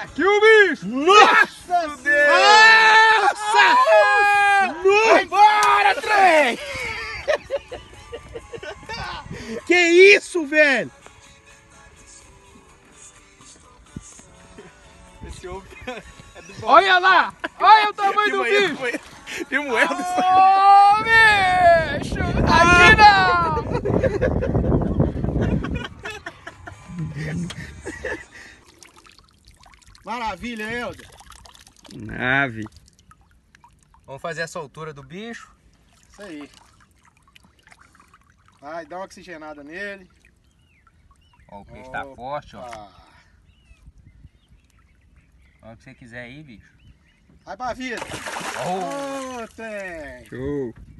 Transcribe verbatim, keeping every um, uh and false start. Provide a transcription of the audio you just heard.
Aqui o bicho! Nossa! Nossa! Vai embora, trem! Que isso, velho? Esse ovo é do bom. Olha lá! Olha o tamanho do bicho! Tem moeda. Ô, bicho! Aqui não! Maravilha, Helder. Nave. Vamos fazer a soltura do bicho. Isso aí. Vai, dá uma oxigenada nele. Ó, o peixe tá forte, ó. Ah. Olha o que você quiser aí, bicho. Vai pra vida. Oh. Oh, tem. Show.